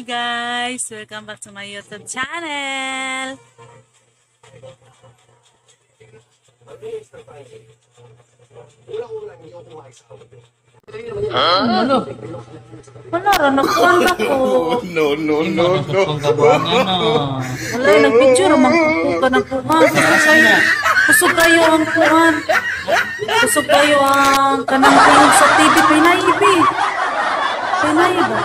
guys! Welcome back to my YouTube channel! Ano? Wala rin, nagkuhan ako. No. Wala, nag-picture, magkukuha ng kuhan. Kusog kayo ang kuhan. Kusog kayo ang kanang tingin sa TV. Pinaibi. Pinaiba.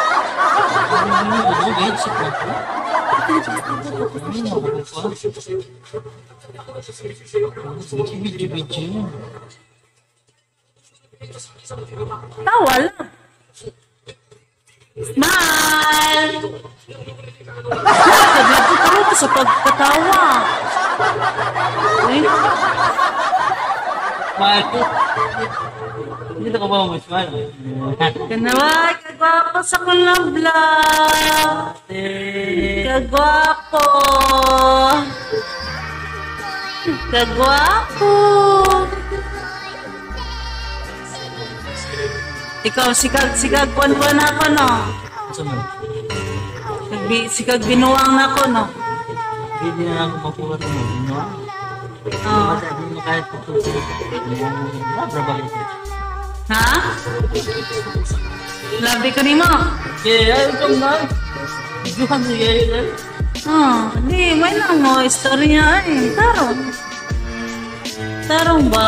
Tawa lang. Smile! Naglago ka rin sa pagkatawa. Eh? Smile. Hindi ka ba mag-smile? Kanawa, kagwapo sa kulang vlog. Kagwapo. Kagwapo. Ikaw, sigag, kuwan ako, no? Sigag binuwang ako, no? Hindi na lang makuha rin mo. Oo. Hindi mo kahit tutulog. Ha? Labi ko ni mo? Yeah, ito nga. Iguhan mo yan. Hindi, may lang mo. Istorya eh. Tarong ba?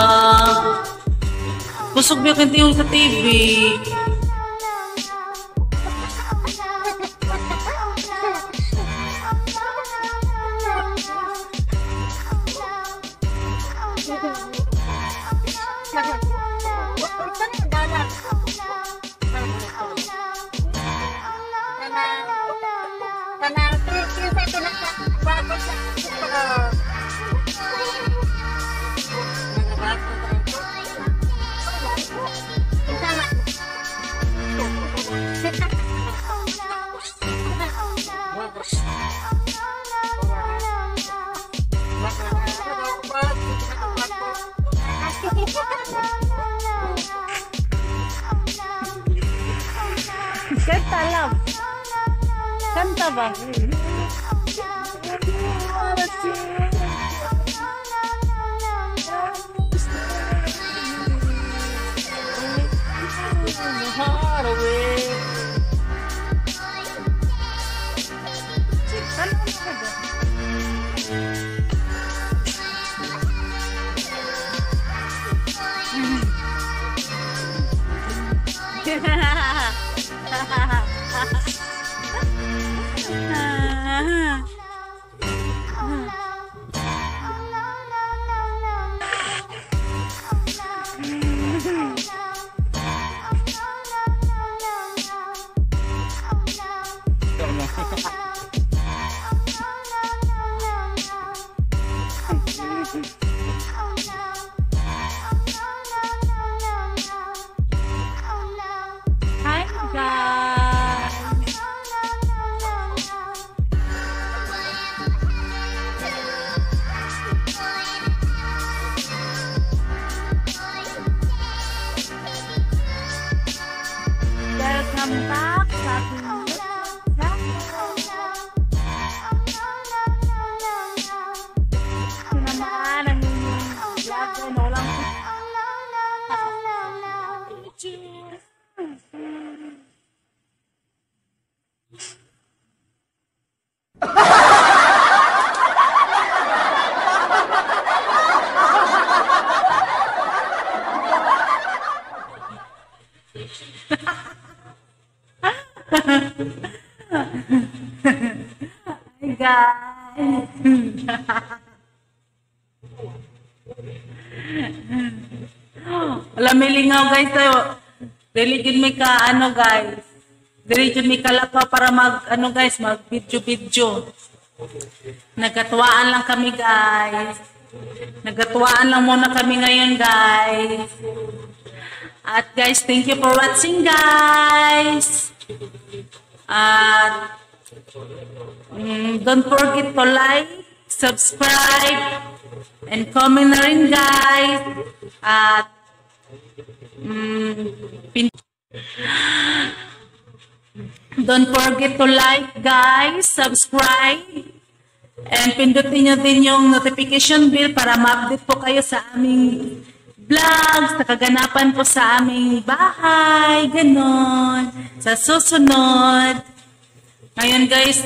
Busog ba yung yung sa TV? Kanta lang. Kanta ba? Hi guys! Welcome back sa ating naman ang vlog ko na walang Hi guys! Wala may lingaw guys tayo. Dili jud may ka ano guys. Dili jud may kalapa para mag ano guys, mag video. Nagkatuwaan lang kami guys. Nagkatuwaan lang muna kami ngayon guys. At guys, thank you for watching guys. At don't forget to like, subscribe, and comment na rin guys. At Don't forget to like, guys, subscribe, and pindutin nyo din yung notification bell para ma-update po kayo sa aming vlogs, sa kaganapan po sa aming bahay, ganon, sa susunod. Ngayon guys,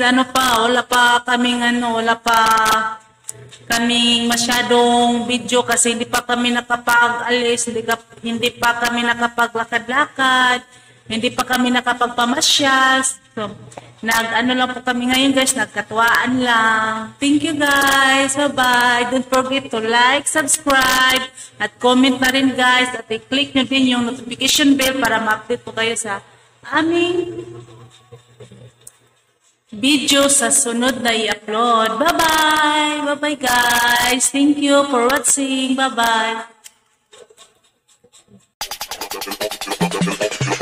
wala pa kaming masyadong video kasi hindi pa kami nakapag-alis, hindi pa kami nakapaglakad-lakad, hindi pa kami nakapagpamasyal. So, lang po kami ngayon guys, nagkatuwaan lang. Thank you guys, bye-bye. Don't forget to like, subscribe, at comment na rin guys, at i-click nyo din yung notification bell para ma-update po kayo sa aming video sa sunod na i-upload. Bye-bye! Bye-bye guys! Thank you for watching. Bye-bye!